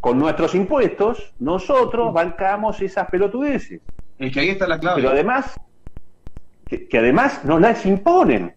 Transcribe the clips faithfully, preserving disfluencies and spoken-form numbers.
con nuestros impuestos, nosotros bancamos esas pelotudeces. Es que ahí está la clave. Pero además, que, que además no las imponen.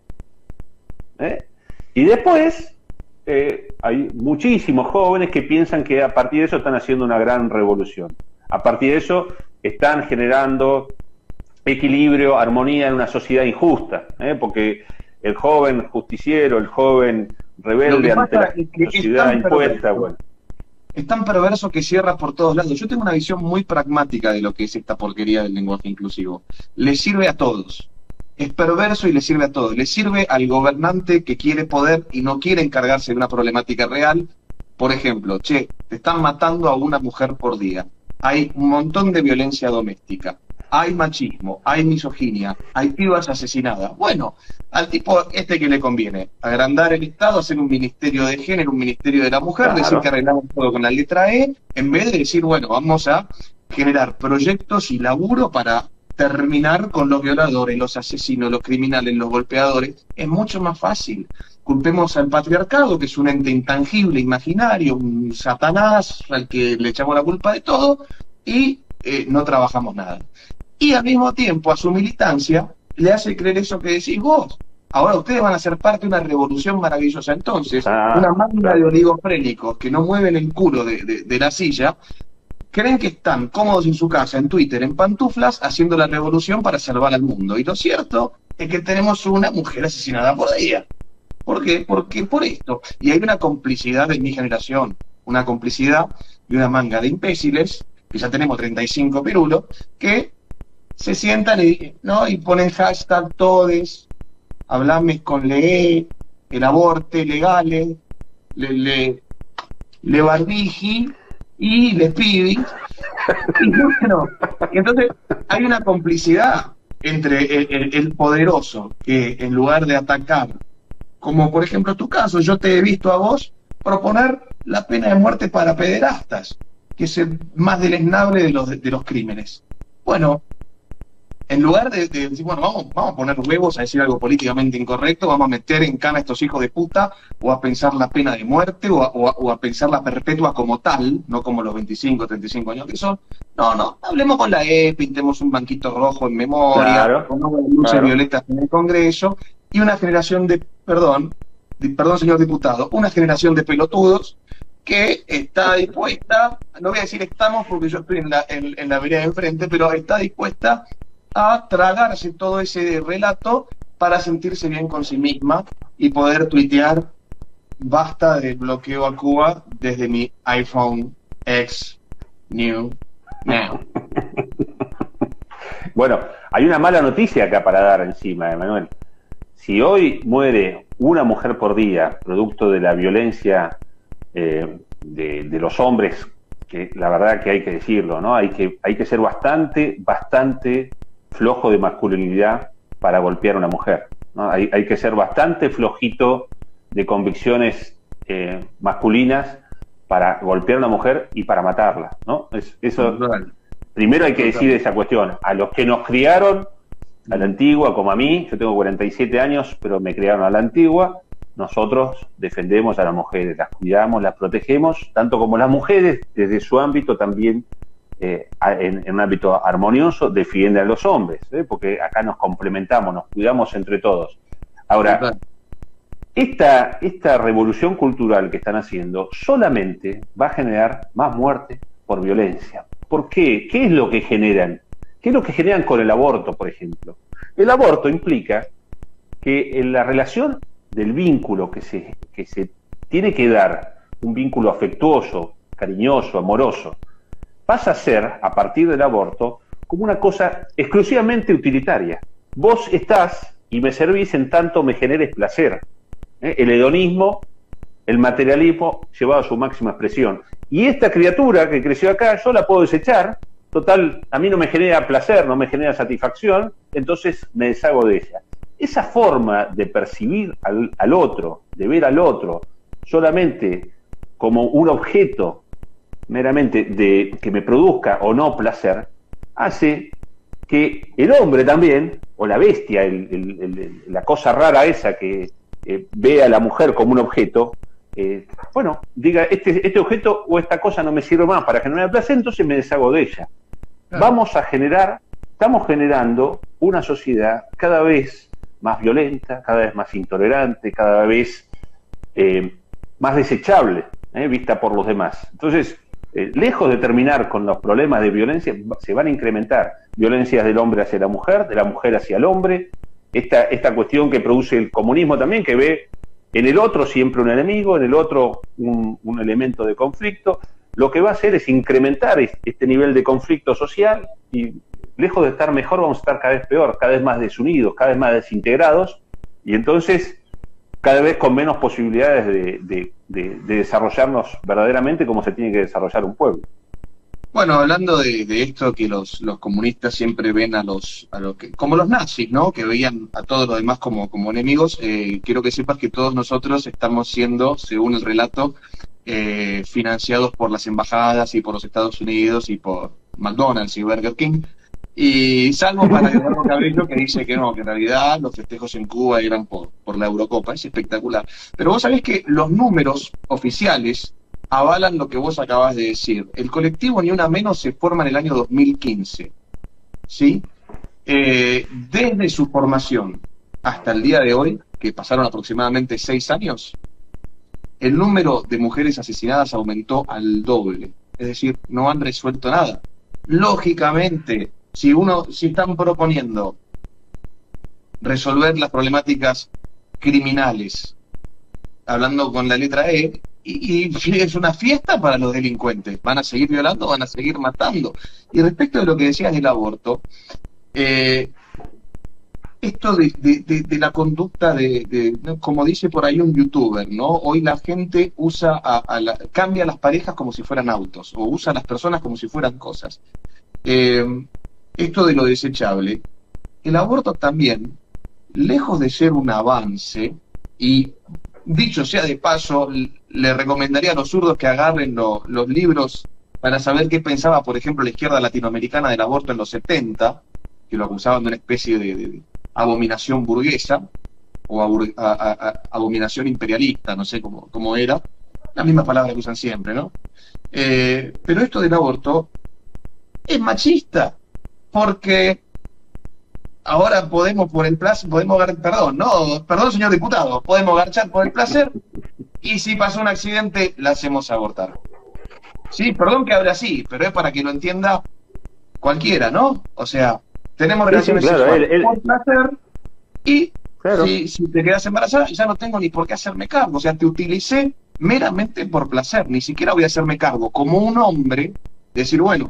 ¿Eh? Y después, eh, hay muchísimos jóvenes que piensan que a partir de eso están haciendo una gran revolución. A partir de eso están generando equilibrio, armonía en una sociedad injusta, ¿eh? Porque el joven justiciero, el joven rebelde ante la sociedad impuesta, bueno. Es tan perverso que cierra por todos lados. Yo tengo una visión muy pragmática de lo que es esta porquería del lenguaje inclusivo. Le sirve a todos. Es perverso y le sirve a todos. Le sirve al gobernante que quiere poder y no quiere encargarse de una problemática real. Por ejemplo, che, te están matando a una mujer por día. Hay un montón de violencia doméstica. Hay machismo, hay misoginia, hay pibas asesinadas. Bueno, al tipo este que le conviene, agrandar el Estado, hacer un ministerio de género, un ministerio de la mujer, claro, decir que arreglamos todo con la letra E, en vez de decir, bueno, vamos a generar proyectos y laburo para terminar con los violadores, los asesinos, los criminales, los golpeadores. Es mucho más fácil. Culpemos al patriarcado, que es un ente intangible, imaginario, un satanás al que le echamos la culpa de todo, y eh, no trabajamos nada. Y al mismo tiempo a su militancia le hace creer eso que decís vos. Ahora ustedes van a ser parte de una revolución maravillosa. Entonces, ah, una manga claro. de oligofrénicos que no mueven el culo de, de, de la silla, creen que están cómodos en su casa, en Twitter, en pantuflas, haciendo la revolución para salvar al mundo. Y lo cierto es que tenemos una mujer asesinada por día. ¿Por qué? Porque por esto. Y hay una complicidad de mi generación, una complicidad de una manga de imbéciles, que ya tenemos treinta y cinco pirulos, que se sientan y, ¿no? y ponen hashtag todes, hablame con le, el aborte legales, le, le, le barbiji y le pidi. Y bueno, entonces hay una complicidad entre el, el, el poderoso que en lugar de atacar, como por ejemplo tu caso, yo te he visto a vos proponer la pena de muerte para pederastas, que es el más deleznable de los, de los crímenes. Bueno, en lugar de, de decir, bueno, vamos, vamos a poner huevos a decir algo políticamente incorrecto, vamos a meter en cana a estos hijos de puta, o a pensar la pena de muerte, o a, o a, o a pensar la perpetua como tal, no como los veinticinco, treinta y cinco años que son. No, no, hablemos con la E, pintemos un banquito rojo en memoria, claro, pongamos luces claro. violetas en el Congreso, y una generación de, perdón, de, perdón señor diputado, una generación de pelotudos que está dispuesta, no voy a decir estamos porque yo estoy en la, en, en la vereda de enfrente, pero está dispuesta a tragarse todo ese relato para sentirse bien con sí misma y poder tuitear basta del bloqueo a Cuba desde mi iPhone X New Now. Bueno, hay una mala noticia acá para dar encima, Emanuel. Si hoy muere una mujer por día, producto de la violencia eh, de, de los hombres, que la verdad que hay que decirlo, ¿no? Hay que, hay que ser bastante, bastante flojo de masculinidad para golpear a una mujer, ¿no? Hay, hay que ser bastante flojito de convicciones eh, masculinas para golpear a una mujer y para matarla, ¿no? Es, eso, primero hay que decir esa cuestión. A los que nos criaron a la antigua, como a mí, yo tengo cuarenta y siete años, pero me criaron a la antigua, nosotros defendemos a las mujeres, las cuidamos, las protegemos, tanto como las mujeres, desde su ámbito también, eh, en, en un ámbito armonioso, defienden a los hombres, ¿eh? Porque acá nos complementamos, nos cuidamos entre todos. Ahora, esta, esta revolución cultural que están haciendo solamente va a generar más muerte por violencia. ¿Por qué? ¿Qué es lo que generan? ¿Qué es lo que generan con el aborto, por ejemplo? El aborto implica que en la relación del vínculo que se, que se tiene que dar, un vínculo afectuoso, cariñoso, amoroso, pasa a ser, a partir del aborto, como una cosa exclusivamente utilitaria. Vos estás y me servís en tanto me generes placer. ¿Eh? El hedonismo, el materialismo llevado a su máxima expresión. Y esta criatura que creció acá, yo la puedo desechar. Total, a mí no me genera placer, no me genera satisfacción, entonces me deshago de ella. Esa forma de percibir al, al otro, de ver al otro, solamente como un objeto meramente de que me produzca o no placer, hace que el hombre también, o la bestia, el, el, el, la cosa rara esa que eh, ve a la mujer como un objeto, eh, bueno, diga, este, este objeto o esta cosa no me sirve más para generar placer, entonces me deshago de ella. Claro. Vamos a generar, estamos generando una sociedad cada vez más violenta, cada vez más intolerante, cada vez eh, más desechable, eh, vista por los demás. Entonces, eh, lejos de terminar con los problemas de violencia, se van a incrementar violencias del hombre hacia la mujer, de la mujer hacia el hombre, esta, esta cuestión que produce el comunismo también, que ve en el otro siempre un enemigo, en el otro un, un elemento de conflicto, lo que va a hacer es incrementar este nivel de conflicto social y lejos de estar mejor vamos a estar cada vez peor, cada vez más desunidos, cada vez más desintegrados y entonces cada vez con menos posibilidades de, de, de, de desarrollarnos verdaderamente como se tiene que desarrollar un pueblo. Bueno, hablando de, de esto que los, los comunistas siempre ven a los, a los que, como los nazis, ¿no? Que veían a todos los demás como, como enemigos, eh, quiero que sepas que todos nosotros estamos siendo, según el relato, eh, financiados por las embajadas y por los Estados Unidos y por McDonald's y Burger King. Y salvo para Eduardo Cabello que dice que no, que en realidad los festejos en Cuba eran por, por la Eurocopa, es espectacular. Pero vos sabés que los números oficiales avalan lo que vos acabas de decir. El colectivo Ni Una Menos se forma en el año dos mil quince, ¿sí? Eh, desde su formación hasta el día de hoy, que pasaron aproximadamente seis años, el número de mujeres asesinadas aumentó al doble. Es decir, no han resuelto nada. Lógicamente, si uno, si están proponiendo resolver las problemáticas criminales, hablando con la letra E, y, y es una fiesta para los delincuentes, van a seguir violando, van a seguir matando. Y respecto de lo que decías del aborto, eh, esto de, de, de, de la conducta de, de, ¿no? Como dice por ahí un youtuber, ¿no? Hoy la gente usa a, a la, cambia a las parejas como si fueran autos, o usa a las personas como si fueran cosas. Eh, esto de lo desechable, el aborto también, lejos de ser un avance, y dicho sea de paso, le recomendaría a los zurdos que agarren lo, los libros para saber qué pensaba, por ejemplo, la izquierda latinoamericana del aborto en los setenta, que lo acusaban de una especie de, de abominación burguesa, o abur, a, a, a, abominación imperialista, no sé cómo, cómo era, la misma palabra que usan siempre, ¿no? Eh, pero esto del aborto es machista, porque ahora podemos por el placer, podemos gar, perdón, no, perdón señor diputado, podemos garchar por el placer, y si pasó un accidente, la hacemos abortar. Sí, perdón que hable así, pero es para que lo entienda cualquiera, ¿no? O sea, tenemos relaciones sí, sí, claro, sexuales él, él... por placer, y claro. si, si te quedas embarazada, ya no tengo ni por qué hacerme cargo, o sea, te utilicé meramente por placer, ni siquiera voy a hacerme cargo, como un hombre, decir, bueno,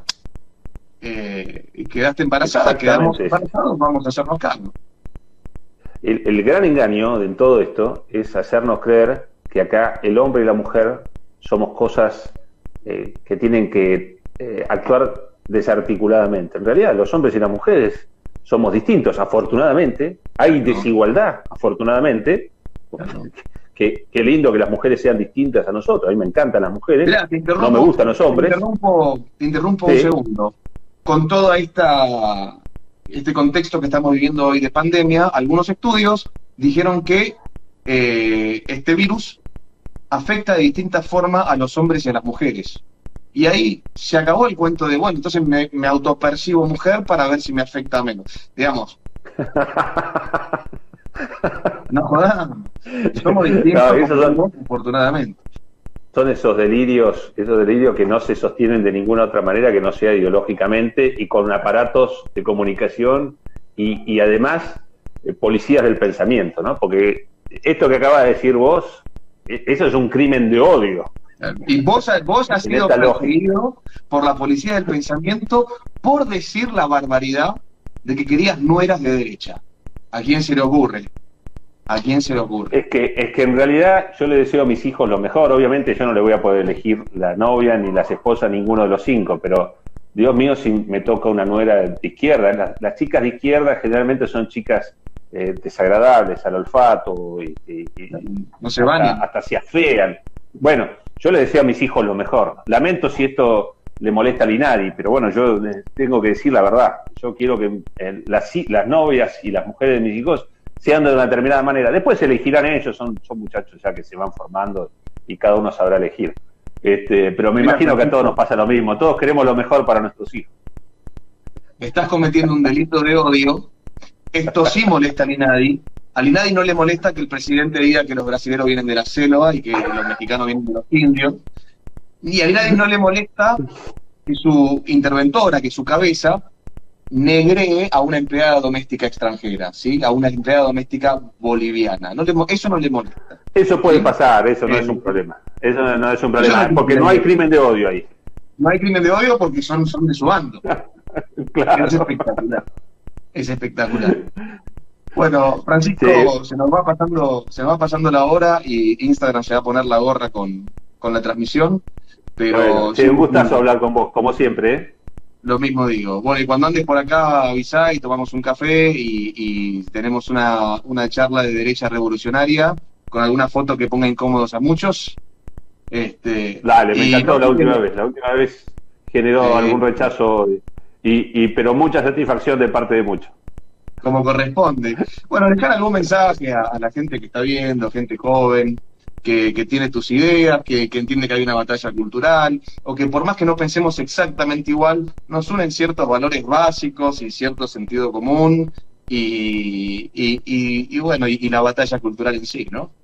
Eh, quedaste embarazada, quedamos embarazados, vamos a hacernos cargo. El, el gran engaño de todo esto es hacernos creer que acá el hombre y la mujer somos cosas eh, que tienen que eh, actuar desarticuladamente. En realidad, los hombres y las mujeres somos distintos, afortunadamente. Hay no. desigualdad, afortunadamente. No. Qué, qué lindo que las mujeres sean distintas a nosotros. A mí me encantan las mujeres, Mirá, no me gustan los hombres. Te interrumpo, te interrumpo sí. un segundo. Con todo esta, este contexto que estamos viviendo hoy de pandemia, algunos estudios dijeron que eh, este virus afecta de distinta forma a los hombres y a las mujeres. Y ahí se acabó el cuento de, bueno, entonces me, me autopercibo mujer para ver si me afecta menos. Digamos. No jodamos. Somos distintos, no, son... afortunadamente. Son esos delirios, esos delirios que no se sostienen de ninguna otra manera que no sea ideológicamente y con aparatos de comunicación y, y además eh, policías del pensamiento, ¿no? Porque esto que acabas de decir vos, eso es un crimen de odio. Y vos, vos has sido perseguido por la policía del pensamiento por decir la barbaridad de que querías nueras de derecha. ¿A quién se le ocurre? ¿A quién se le ocurre? Es que, es que en realidad yo le deseo a mis hijos lo mejor. Obviamente yo no le voy a poder elegir la novia ni las esposas, ninguno de los cinco, pero Dios mío si me toca una nuera de izquierda. Las, las chicas de izquierda generalmente son chicas eh, desagradables al olfato y, y, y no se van hasta, hasta se afean. Bueno, yo le deseo a mis hijos lo mejor. Lamento si esto le molesta a Linari, pero bueno, yo tengo que decir la verdad. Yo quiero que eh, las, las novias y las mujeres de mis hijos sean de una determinada manera. Después se elegirán ellos, son, son muchachos ya que se van formando y cada uno sabrá elegir. Este, pero me Mira, imagino que a todos Francisco, nos pasa lo mismo, todos queremos lo mejor para nuestros hijos. estás cometiendo un delito de odio. Esto sí molesta a Linadi. A Linadi no le molesta que el presidente diga que los brasileños vienen de la selva y que los mexicanos vienen de los indios. Y a Linadi no le molesta que su interventora, que su cabeza, negree a una empleada doméstica extranjera, ¿sí? A una empleada doméstica boliviana. No le, eso no le molesta. Eso puede ¿Sí? pasar, eso no Eh, es un problema. Eso no, no es un eso problema, no es porque un no hay problema. crimen de odio ahí. No hay crimen de odio porque son, son de su bando. Claro. Es espectacular. Es espectacular. Bueno, Francisco, Sí. se nos va pasando, se nos va pasando la hora y Instagram se va a poner la gorra con, con la transmisión, pero Bueno, sí, sí, un gustazo hablar con vos, como siempre, ¿eh? lo mismo digo. Bueno, y cuando andes por acá avisá y tomamos un café y, y tenemos una, una charla de derecha revolucionaria con alguna foto que ponga incómodos a muchos. Este, Dale, me y encantó no la última olvides, vez. La última vez generó eh, algún rechazo, y, y pero mucha satisfacción de parte de muchos. como corresponde. Bueno, dejar algún mensaje a, a la gente que está viendo, gente joven, que, que tiene tus ideas, que, que entiende que hay una batalla cultural, o que por más que no pensemos exactamente igual, nos unen ciertos valores básicos y cierto sentido común, y, y, y, y bueno, y, y la batalla cultural en sí, ¿no?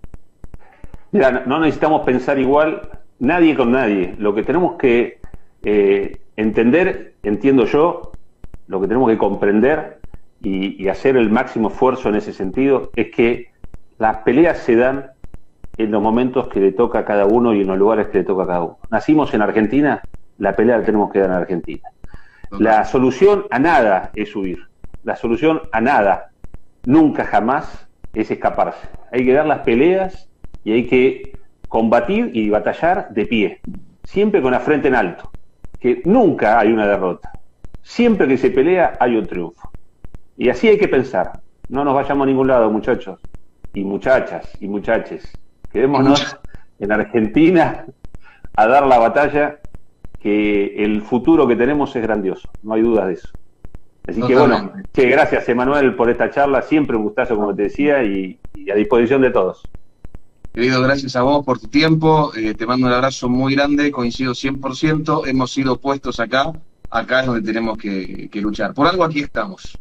Mira, no necesitamos pensar igual nadie con nadie. Lo que tenemos que eh, entender, entiendo yo, lo que tenemos que comprender y, y hacer el máximo esfuerzo en ese sentido es que las peleas se dan en los momentos que le toca a cada uno y en los lugares que le toca a cada uno. Nacimos en Argentina, la pelea la tenemos que dar en Argentina. La solución a nada es huir. La solución a nada, nunca jamás, es escaparse. Hay que dar las peleas y hay que combatir y batallar de pie, siempre con la frente en alto, que nunca hay una derrota. Siempre que se pelea hay un triunfo. Y así hay que pensar. No nos vayamos a ningún lado, muchachos y muchachas y muchaches. Quedémonos en Argentina a dar la batalla, que el futuro que tenemos es grandioso, no hay dudas de eso. Así que bueno, che, gracias Emanuel por esta charla, siempre un gustazo como te decía, y, y a disposición de todos. Querido, gracias a vos por tu tiempo, eh, te mando un abrazo muy grande, coincido cien por ciento, hemos sido puestos acá, acá es donde tenemos que, que luchar. Por algo aquí estamos.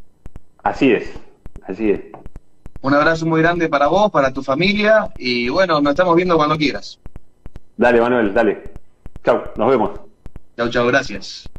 Así es, así es. Un abrazo muy grande para vos, para tu familia, y bueno, nos estamos viendo cuando quieras. Dale Manuel, dale. Chau, nos vemos. Chau, chau, gracias.